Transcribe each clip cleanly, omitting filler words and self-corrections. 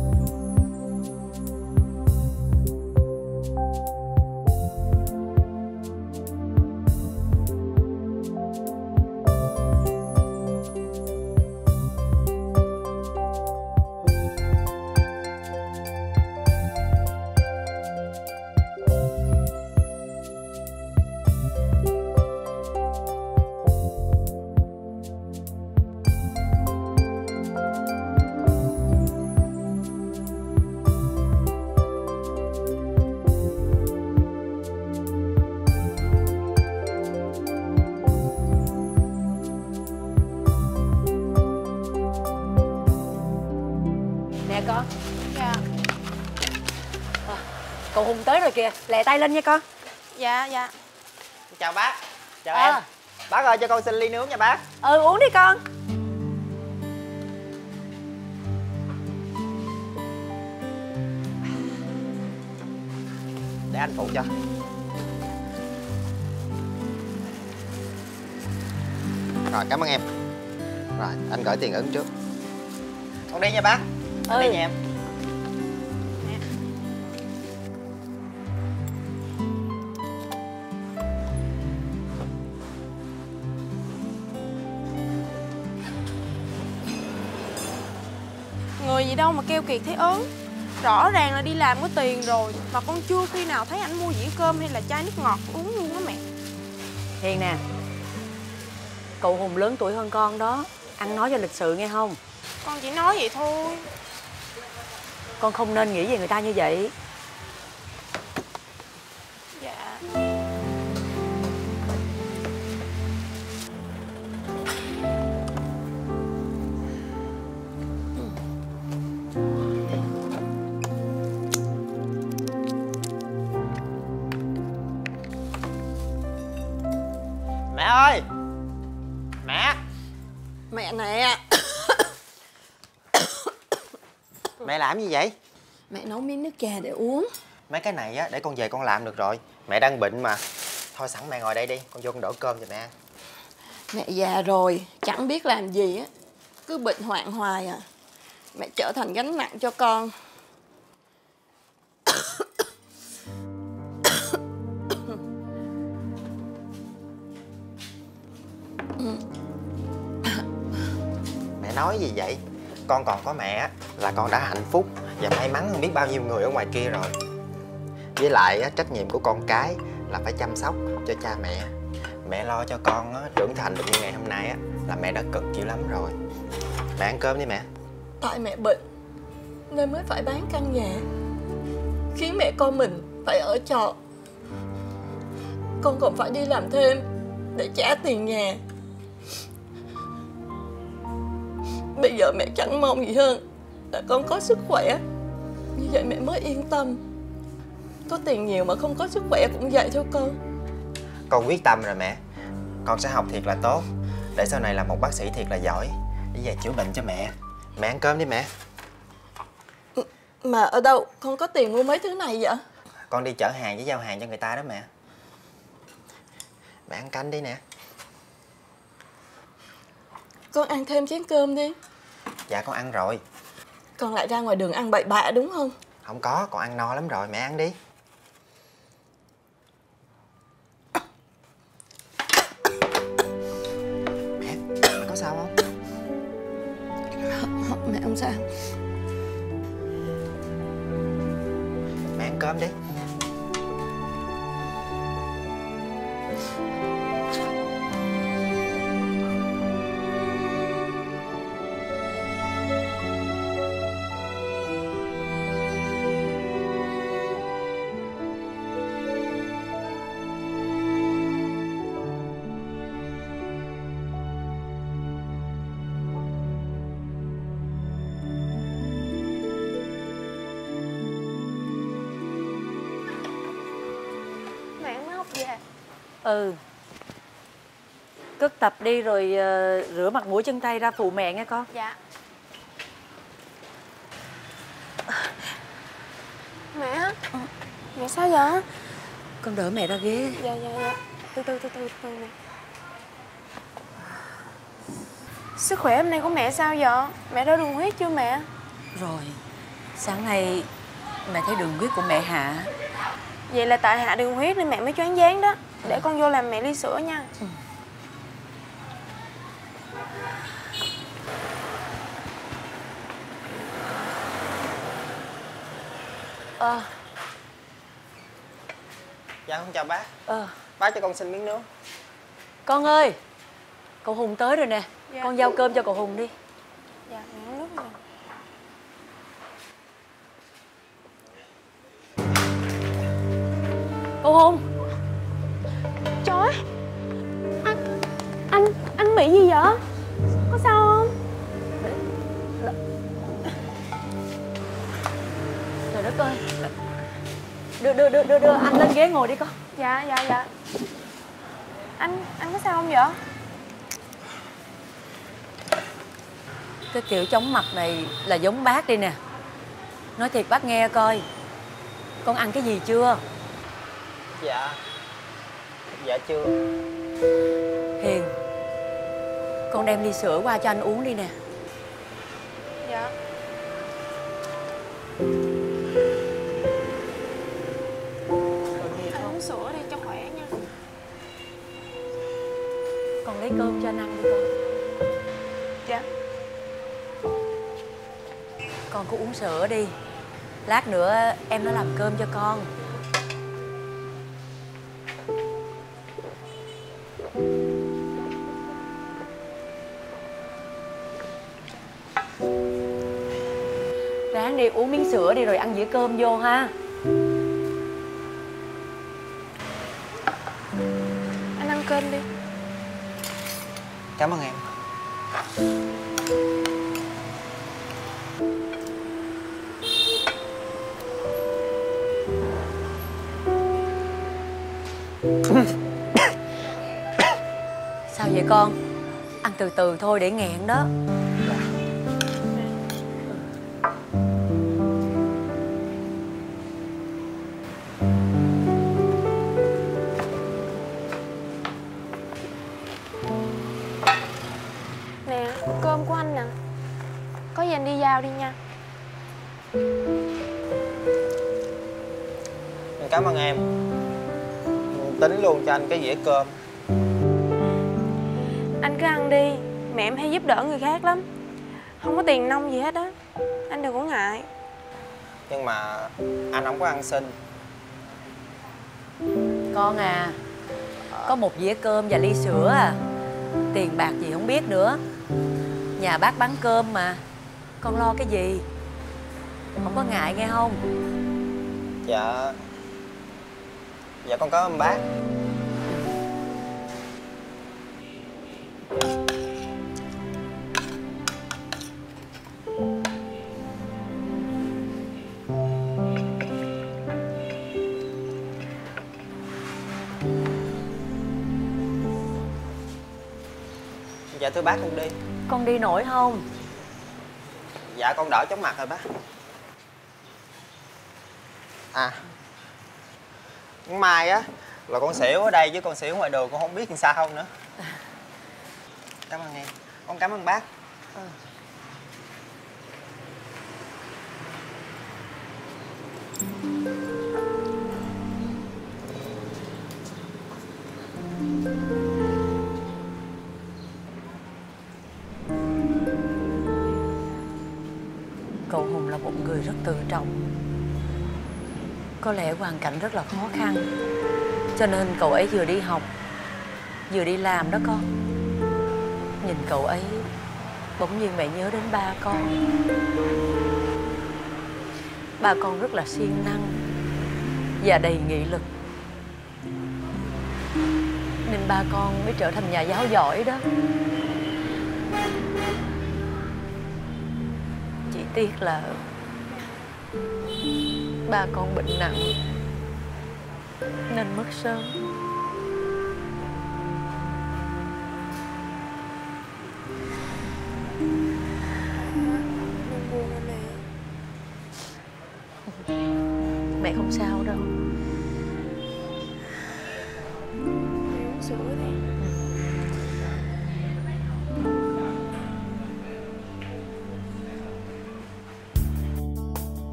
Con. Dạ. Cậu Hùng tới rồi kìa, lẹ tay lên nha con. Dạ dạ. Chào bác. Chào em. Bác ơi, cho con xin ly nướng nha bác. Uống đi con. Để anh phụ cho. Rồi, cảm ơn em. Rồi, anh gửi tiền ấn trước. Con đi nha bác. Đi nha em. Người gì đâu mà keo kiệt thấy ớn. Rõ ràng là đi làm có tiền rồi mà con chưa khi nào thấy ảnh mua dĩa cơm hay là chai nước ngọt uống luôn đó mẹ. Hiền nè, cậu Hùng lớn tuổi hơn con đó, ăn nói cho lịch sự nghe không? Con chỉ nói vậy thôi. Con không nên nghĩ về người ta như vậy. Dạ. Mẹ ơi. Mẹ. Mẹ nè. Mẹ làm gì vậy? Mẹ nấu miếng nước trà để uống. Mấy cái này á, để con về con làm được rồi. Mẹ đang bệnh mà. Thôi sẵn mẹ ngồi đây đi, con vô con đổ cơm cho mẹ ăn. Mẹ già rồi, chẳng biết làm gì á. Cứ bệnh hoạn hoài à. Mẹ trở thành gánh nặng cho con. Mẹ nói gì vậy? Con còn có mẹ là con đã hạnh phúc và may mắn hơn biết bao nhiêu người ở ngoài kia rồi. Với lại trách nhiệm của con cái là phải chăm sóc cho cha mẹ. Mẹ lo cho con trưởng thành được như ngày hôm nay là mẹ đã cực chịu lắm rồi. Mẹ ăn cơm đi mẹ. Tại mẹ bệnh nên mới phải bán căn nhà, khiến mẹ con mình phải ở trọ. Con còn phải đi làm thêm để trả tiền nhà. Bây giờ mẹ chẳng mong gì hơn là con có sức khỏe. Như vậy mẹ mới yên tâm. Có tiền nhiều mà không có sức khỏe cũng vậy thôi con. Con quyết tâm rồi mẹ. Con sẽ học thiệt là tốt, để sau này là một bác sĩ thiệt là giỏi, để về chữa bệnh cho mẹ. Mẹ ăn cơm đi mẹ. Mà ở đâu con có tiền mua mấy thứ này vậy? Con đi chở hàng với giao hàng cho người ta đó mẹ. Mẹ ăn canh đi nè. Con ăn thêm chén cơm đi. Dạ con ăn rồi. Con lại ra ngoài đường ăn bậy bạ đúng không? Không có, con ăn no lắm rồi, mẹ ăn đi. Mẹ có sao không? Mẹ không sao. Mẹ ăn cơm đi. Cất tập đi rồi rửa mặt mũi chân tay ra phụ mẹ nghe con. Dạ. Mẹ. Mẹ sao vậy? Con đỡ mẹ ra ghế. Dạ dạ dạ. Từ từ nè. Sức khỏe hôm nay của mẹ sao vậy? Mẹ đo đường huyết chưa mẹ? Rồi. Sáng nay mẹ thấy đường huyết của mẹ hạ. Vậy là tại hạ đường huyết nên mẹ mới choáng váng đó. Để con vô làm mẹ ly sữa nha. Dạ con chào bác. Bác cho con xin miếng nước. Con ơi, cậu Hùng tới rồi nè. Dạ. Con giao cơm cho cậu Hùng đi. Dạ, mẹ uống nước nè. Cậu Hùng. Trời ơi, anh bị gì vậy? Có sao không? Trời đất ơi. Đưa anh lên ghế ngồi đi con. Dạ. Anh có sao không vậy? Cái kiểu chóng mặt này là giống bác đi nè. Nói thiệt bác nghe coi. Con ăn cái gì chưa? Dạ chưa. Hiền, con đem ly sữa qua cho anh uống đi nè. Dạ. Anh uống sữa đi cho khỏe nha. Con lấy cơm cho anh ăn đi con. Dạ. Con cứ uống sữa đi. Lát nữa em nó làm cơm cho con. Ráng đi, uống miếng sữa đi rồi ăn dĩa cơm vô ha. Anh ăn cơm đi. Cảm ơn em. Sao vậy con? Ăn từ từ thôi để nghẹn đó. Nè, cơm của anh nè. Có gì anh đi giao đi nha. Cảm ơn em. Tính luôn cho anh cái dĩa cơm. Anh cứ ăn đi. Mẹ em hay giúp đỡ người khác lắm. Không có tiền nong gì hết á. Anh đừng có ngại. Nhưng mà anh không có ăn xin. Con à, có một dĩa cơm và ly sữa à. Tiền bạc gì không biết nữa. Nhà bác bán cơm mà. Con lo cái gì? Không có ngại nghe không? Dạ con cảm ơn bác. Dạ thưa bác con đi. Con đi nổi không? Dạ con đỡ chóng mặt rồi bác. À, mai á là con xỉu ở đây chứ con xỉu ngoài đường con không biết làm sao nữa. Cảm ơn em. Con cảm ơn bác. Cậu Hùng là một người rất tự trọng. Có lẽ hoàn cảnh rất là khó khăn, cho nên cậu ấy vừa đi học vừa đi làm đó con. Nhìn cậu ấy bỗng nhiên mẹ nhớ đến ba con. Ba con rất là siêng năng và đầy nghị lực, nên ba con mới trở thành nhà giáo giỏi đó. Chỉ tiếc là ba con bệnh nặng nên mất sớm. Đừng buồn rồi mẹ. Mẹ không sao đâu. Mẹ uống sữa đi.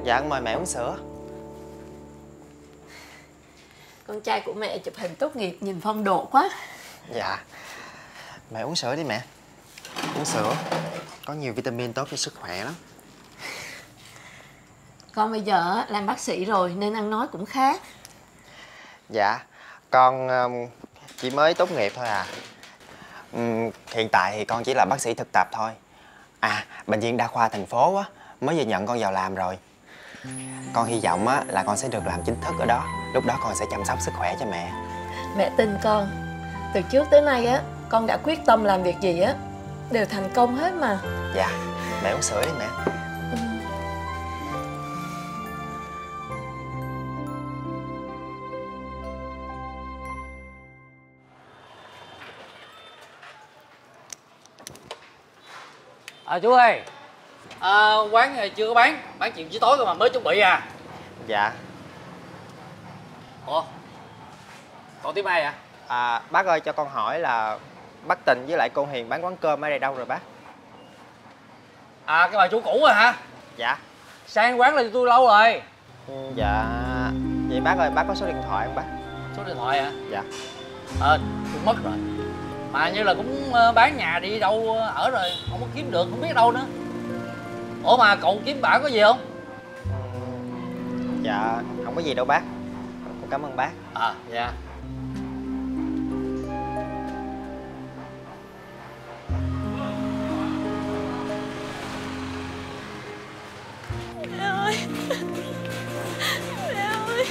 Dạ con mời mẹ uống sữa. Con trai của mẹ chụp hình tốt nghiệp nhìn phong độ quá. Dạ. Mẹ uống sữa đi mẹ. Uống sữa có nhiều vitamin tốt cho sức khỏe lắm. Con bây giờ làm bác sĩ rồi nên ăn nói cũng khác. Dạ. Con chỉ mới tốt nghiệp thôi à. Hiện tại thì con chỉ là bác sĩ thực tập thôi. À, bệnh viện đa khoa thành phố á mới vừa nhận con vào làm rồi. Con hy vọng á là con sẽ được làm chính thức ở đó. Lúc đó con sẽ chăm sóc sức khỏe cho mẹ. Mẹ tin con. Từ trước tới nay á, con đã quyết tâm làm việc gì á đều thành công hết mà. Dạ. Mẹ uống sữa đi mẹ. Chú ơi, quán chưa có bán chiều chiều tối cơ mà mới chuẩn bị à. Dạ. Ủa, còn tiếp ai à? À, bác ơi cho con hỏi là bác Tình với lại cô Hiền bán quán cơm ở đây đâu rồi bác? À, cái bà chủ cũ à hả? Dạ. Sang quán là tôi lâu rồi. Dạ. Vậy bác ơi, bác có số điện thoại không bác? Số điện thoại hả? Dạ. Tôi mất rồi. Mà như là cũng bán nhà đi đâu ở rồi, không có kiếm được, không biết đâu nữa. Ủa mà cậu kiếm bạn có gì không? Dạ, không có gì đâu bác. Con cảm ơn bác. À, dạ. Mẹ ơi. Mẹ ơi.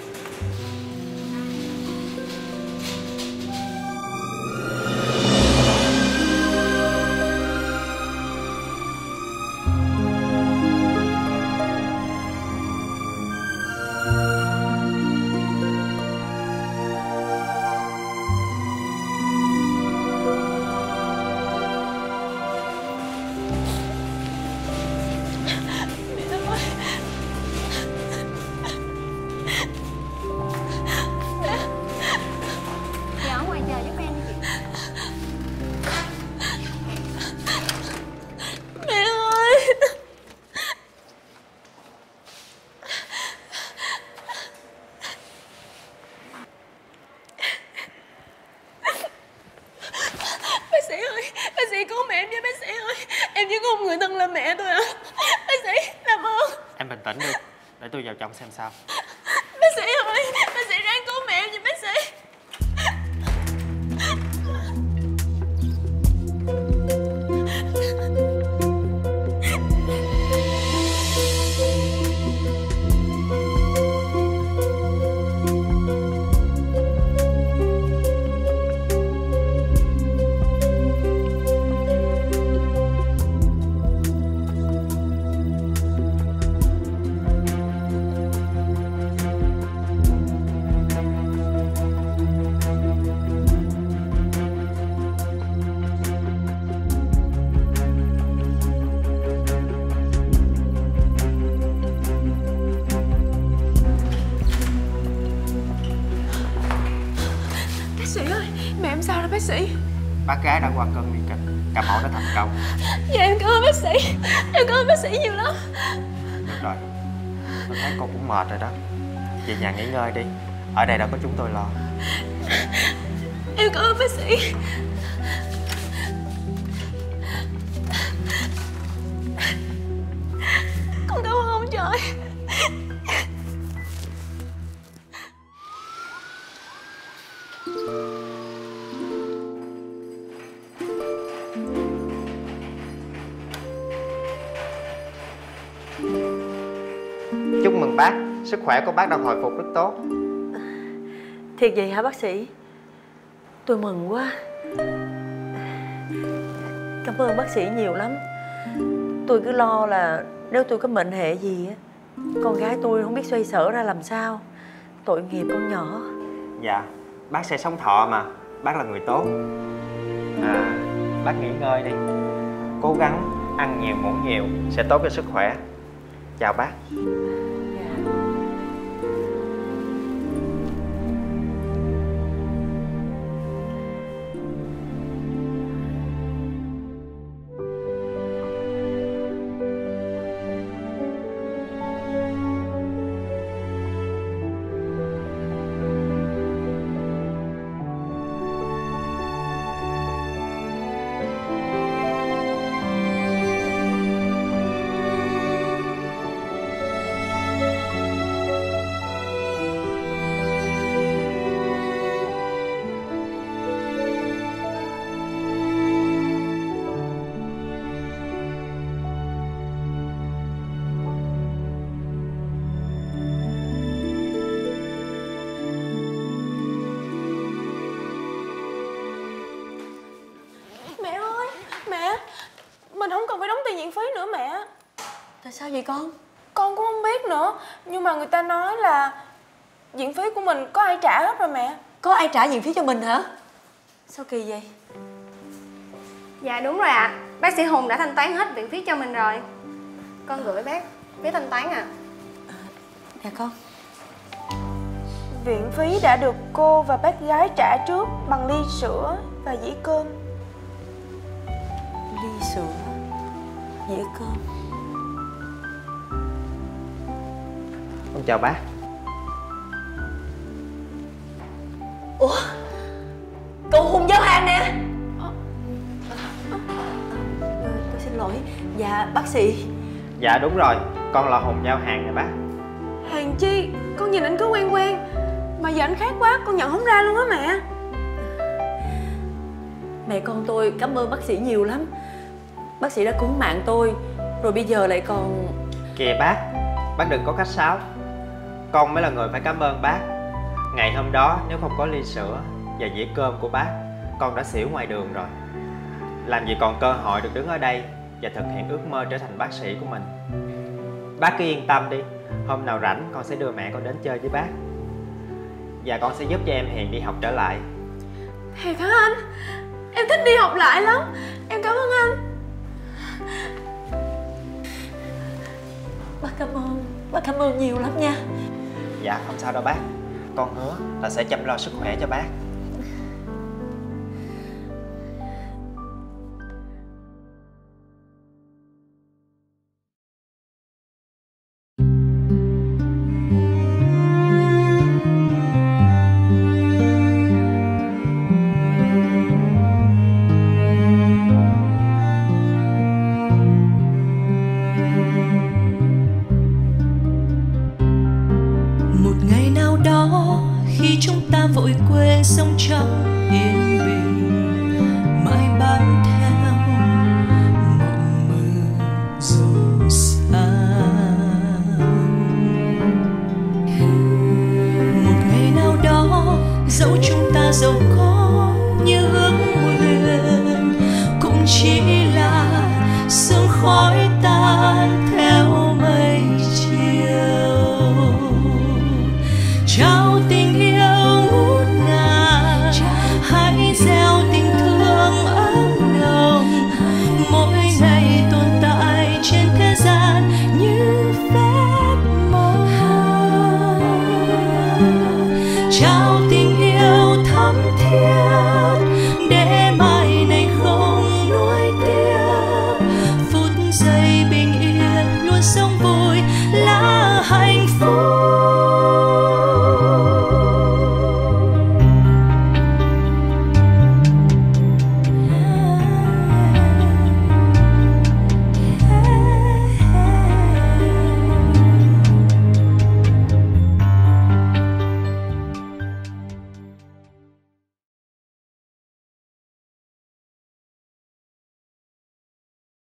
Chị ở ngoài chờ giúp em đi chị. Mẹ ơi. Bác sĩ ơi, bác sĩ cứu mẹ em với bác sĩ ơi. Em chỉ có một người thân là mẹ thôi à. Bác sĩ, làm ơn. Em bình tĩnh đi, để tôi vào trong xem sao. Bác sĩ ơi, bác sĩ ráng cứu mẹ em với bác sĩ. Bác sĩ ơi, mẹ em sao rồi bác sĩ? Bác gái đã qua cơn nguy kịch, ca mổ đã thành công. Dạ em cảm ơn bác sĩ. Em cảm ơn bác sĩ nhiều lắm. Được rồi, tôi thấy con cũng mệt rồi đó. Về nhà nghỉ ngơi đi, ở đây đã có chúng tôi lo. Em cảm ơn bác sĩ. Con cảm ơn ông trời. Chúc mừng bác, sức khỏe của bác đang hồi phục rất tốt. Thiệt vậy hả bác sĩ? Tôi mừng quá. Cảm ơn bác sĩ nhiều lắm. Tôi cứ lo là nếu tôi có mệnh hệ gì á, con gái tôi không biết xoay sở ra làm sao. Tội nghiệp con nhỏ. Dạ, bác sẽ sống thọ mà, bác là người tốt. À, bác nghỉ ngơi đi, cố gắng ăn nhiều ngủ nhiều sẽ tốt cho sức khỏe. Chào bác. Dạ. Tại sao vậy con? Con cũng không biết nữa. Nhưng mà người ta nói là viện phí của mình có ai trả hết rồi mẹ. Có ai trả viện phí cho mình hả? Sao kỳ vậy? Dạ đúng rồi ạ. Bác sĩ Hùng đã thanh toán hết viện phí cho mình rồi. Con gửi bác phí thanh toán ạ. Nè con. Viện phí đã được cô và bác gái trả trước bằng ly sữa và dĩa cơm. Ly sữa, dĩa cơm. Con chào bác. Ủa? Cậu Hùng giao hàng nè. Tôi xin lỗi. Dạ bác sĩ. Dạ đúng rồi, con là Hùng giao hàng nè bác. Hèn chi, con nhìn anh cứ quen quen. Mà giờ anh khác quá, con nhận không ra luôn á mẹ. Mẹ con tôi cảm ơn bác sĩ nhiều lắm. Bác sĩ đã cứu mạng tôi, rồi bây giờ lại còn... Kìa bác đừng có khách sáo. Con mới là người phải cảm ơn bác. Ngày hôm đó nếu không có ly sữa và dĩa cơm của bác, con đã xỉu ngoài đường rồi. Làm gì còn cơ hội được đứng ở đây và thực hiện ước mơ trở thành bác sĩ của mình. Bác cứ yên tâm đi, hôm nào rảnh con sẽ đưa mẹ con đến chơi với bác. Và con sẽ giúp cho em Hiền đi học trở lại. Thiệt hả anh? Em thích đi học lại lắm. Em cảm ơn anh. Bác cảm ơn nhiều lắm nha. Dạ không sao đâu bác. Con hứa là sẽ chăm lo sức khỏe cho bác. Khi chúng ta vội quên sống trong yên bình, mãi bám theo mộng mơ dù xa. Một ngày nào đó dẫu chúng ta giàu có như ước nguyện, cũng chỉ là sương khói tan theo mây chiều. Trao tình yêu ngút ngàn, hãy gieo tình thương ấm nồng. Mỗi ngày tồn tại trên thế gian như phép màu. Trao tình